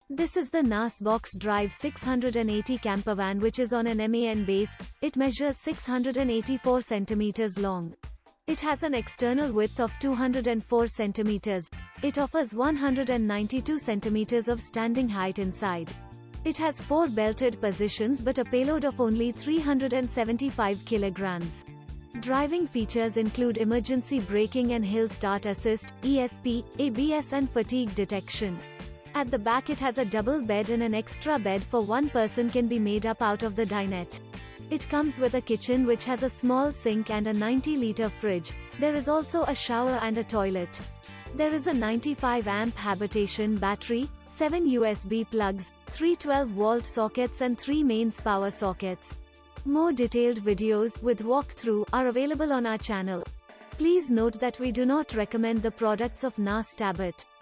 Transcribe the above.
This is the NAS Box Drive 680 campervan, which is on an MAN base. It measures 684 centimeters long. It has an external width of 204 centimeters. It offers 192 centimeters of standing height inside. It has 4 belted positions but a payload of only 375 kilograms. Driving features include emergency braking and hill start assist, ESP, ABS and fatigue detection. At the back it has a double bed, and an extra bed for one person can be made up out of the dinette. It comes with a kitchen which has a small sink and a 90-liter fridge. There is also a shower and a toilet. There is a 95 amp habitation battery, 7 USB plugs, 3 12-volt sockets and 3 mains power sockets. More detailed videos with walkthrough are available on our channel. Please note that we do not recommend the products of NAS Tabot.